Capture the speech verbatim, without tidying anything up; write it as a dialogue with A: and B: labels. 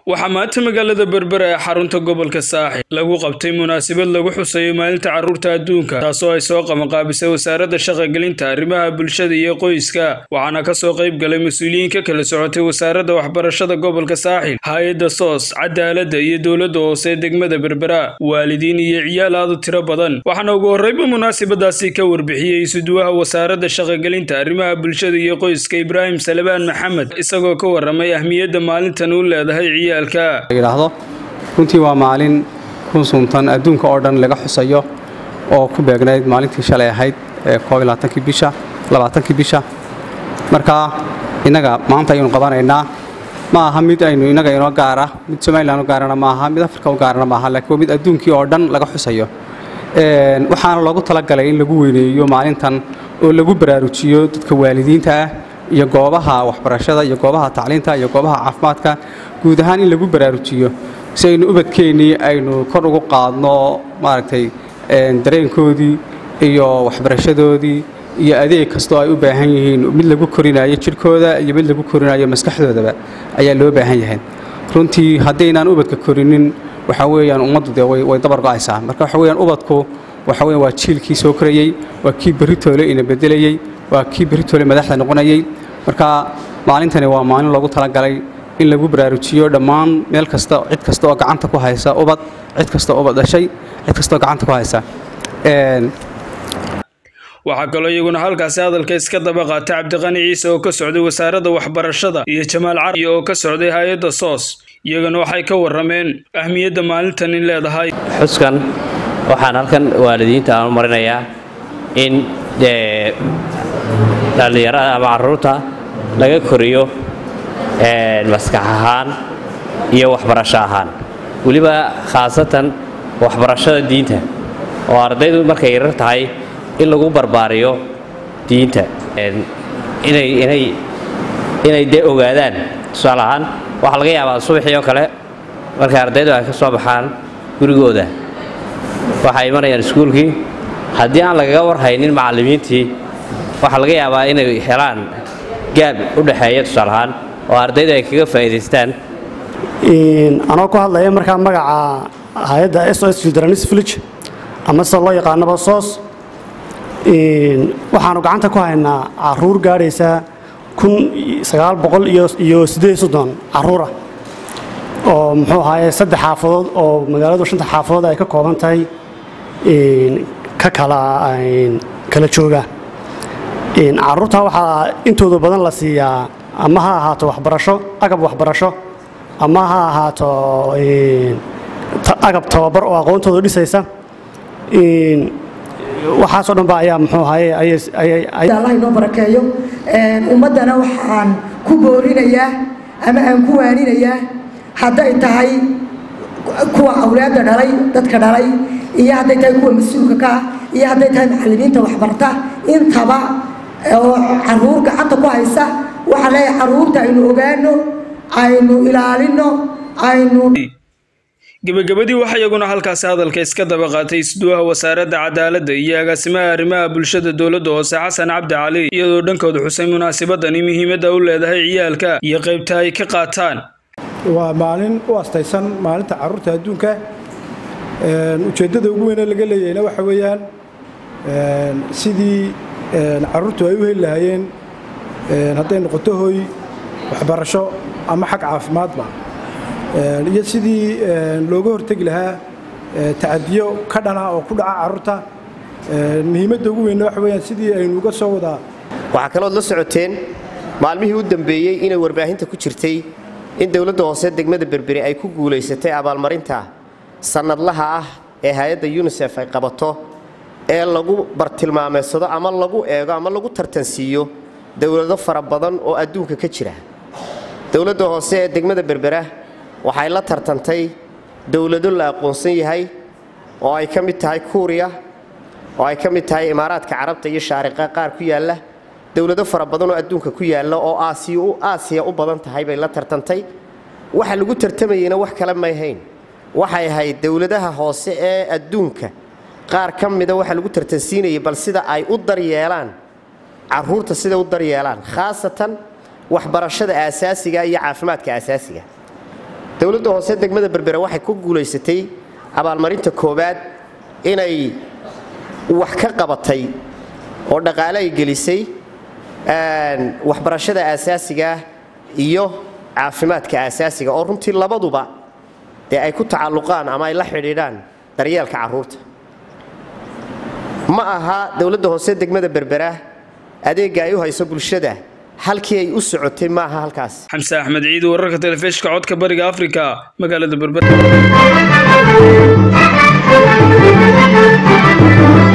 A: waxaa maanta magaalada Berbera ee xarunta gobolka Saaxil lagu qabtay munaasabad lagu xusayo maalinta carruurta adduunka taasoo ay soo qabanqaabisay wasaaradda shaqo-gelinta arrimaha bulshada iyo qoyska waxaana ka soo qayb galay mas'uuliyiin ka kala socotay wasaaradda waxbarashada gobolka Saaxil hay'adda S O S cadaaladda iyo dawladda hoose ee degmada Berbera waalidiin iyo ciyaal aad u tiro badan waxaana ugu horreeyba munaasabadaasi ka warbixiyay isuduwaha wasaaradda shaqo-gelinta arrimaha bulshada iyo qoyska Ibrahim Salabaan Maxamed isagoo ka waramay ahmiyadda maalintan uu leedahay
B: yiraahdo runtii waa maalin ku suntan adduunka oo dhan laga xusayo oo ku beegnayd maalintii shalay ahayd ee koob iyo labaatan bisha labaatan bisha marka inaga maanta aynu qabanaynaa ma aha mid aynu inaga inoo gaar ah mid Soomaaliland u gaarana ma aha mid Afrika u gaarana ma aha laakiin mid adduunkii oo dhan laga xusayo een waxaana loogu talagalay in lagu weyneeyo maalintan oo lagu baraarujiyo dadka waalidiinta ah iyo goobaha waxbarashada iyo goobaha tacliinta iyo goobaha caafimaadka guud ahaan in lagu baraarujiyo si aynu ubadkeenii aynu kor ugu qaadno maaragtay een dareenkoodii iyo waxbarashadoodii iyo adeeg kasto ay u baahan yihiin mid lagu korinayo jirkooda iyo mid lagu korinayo maskaxdoodaba ayaa loo baahan yahay runtii haddeenaan ubadka korinin waxa weeyaan ummaddu way way dabar go'aysaa marka waxa weeyaan ubadku waxa weeyaan waa jiilkii soo korayay waa kii beritoole ina bedelayay waa kii beritoole madaxda noqonayay marka maalintani waa maalin loogu talagalay in lagu baraarujiyo dhammaan meel kasta cid kasta oo gacanta ku haysa ubad cid kasta oo ubad dhashay cid kasta oo gacanta ku haysa een
A: waxa kale iyaguna halkaas hadalka iska daba qaatay Cabdiqani Ciise oo ka socday wasaaradda waxbarashada iyo Jamaal Carabi oo ka socday hay'adda S O S iyagana waxay ka warameen ahmiyadda maalintan in leedahay
C: xuskan waxaan halkan waalidiinta aan marinayaa in ee dhalinyarada ama carruurta laga koriyo ee maskax ahaan iyo waxbarasho ahaan waliba khaasatan waxbarashada diinta oo ardaydu markay yar tahay in lagu barbaariyo diinta inay inay inay de ogaadaan su'aalahan waxa laga yaabaa subaxii oo kale markay ardaydu ay ka soo baxaan gurigooda waxa ay marayaan iskuulkii haddii aan laga war haynin macallimiintii waxa laga yaabaa inay helaan gaab u dhaxeeya su'aalahan oo ardaydu ay kaga faa'iideystaan
D: in anoo ku hadlaya markaa magaca hay'adda S O S Children's Village ama sida loo yaqaano S O S in waxaanu gacanta ku haynaa carruur gaaraysa kun sagaal boqol iyo siddeed iyo soddon carruur ah oo muxuu ahaayay saddex xaafadood oo magaaladu shanta xaafadood ay ka kooban tahay in ka kala kala jooga in carruurta waxaa intooda badan la siiyaa ama ha ahaato waxbarasho agab waxbarasho ama ha ahaato agab tababar oo aqoontooda dhisaysa in waxaas oo dhan baa ayaa muxuu ahaayay ay
E: Allah inoo barakeeyo een ummadana waxaan ku boorinayaa ama aan ku waaninayaa hadday tahay kuwa awlaadda dhalay dadka dhalay iyo hadday tahay kuwa mas'uulka ka iyo hadday tahay macallimiinta waxbarta intaba oo carruur gacanta ku haysa waxa la carruurta aynu ogaano aynu ilaalino aynu
A: gabagabadii waxa iyaguna halkaas hadalka iska daba qaatay isduwaha wasaaradda cadaaladda iyo agaasimaha arrimaha bulshada dawladda hoose Xasan Cabdi Cali iyadoo dhankooda xusay munaasabadani muhiimadda u leedahay ciyaalka iyo qaybta ay ka qaataan
F: waa maalin u astaysan maalinta carruurta adduunka een ujeedada ugu weyn ee laga leeyahay waxa weeyaan een sidii een carruurtu ay u heli lahaayeen een hadday noqoto hooy waxbarasho ama xaq caafimaadba iyo sidii looga hortagi lahaa tacadiyo ka dhana oo ku dhaca carruurta muhiimadda ugu weyn waxa weeyaan sidii aynu uga soo wadaa
G: waxa kale oo la socoteen maalmihii u dambeeyay inay warbaahinta ku jirtay in dawladda hoose degmada Berbera ay ku guuleysatay abaalmarinta sanadlaha ah ee hay'adda UNICEF ay qabato ee lagu bartilmaameedsado ama lagu eego ama lagu tartansiiyo dawlado fara badan oo adduunka ka jira dawladda hoose ee degmada Berbera waxay la tartantay dawlado la aqoonsan yahay oo ay ka mid tahay Kuuriya oo ay ka mid tahay Imaaraadka Carabta iyo Shaariqa qaar ku yaala dawlado fara badan oo adduunka ku yaala oo Aasiya u Aasiya u badan tahay bay la tartantay waxa lagu tartamayna wax kale ma ahayn waxay ahayd dawladaha hoose ee adduunka qaar ka mid ah waxa lagu tartansiinayay bal sida ay u daryeelaan carruurta sida u daryeelaan khaasatan waxbarashada aasaasiga iyo caafimaadka aasaasiga dowladda hoose degmada berbera waxay ku guulaysatay abaalmarinta koowaad inay wax ka qabatay oo dhaqaale ay gelisay waxbarashada aasaasiga iyo caafimaadka aasaasiga oo runtii labaduba dee ay ku tacalluqaan ama ay la xidhiidhaan daryeelka carruurta ma aha dowladda hoose degmada berbera adeegga ay u hayso bulshada halkii ay u socotay ma aha halkaas.
A: xamse axmed ciid wararka telefishinka codka bariga afrika magaalada berbera.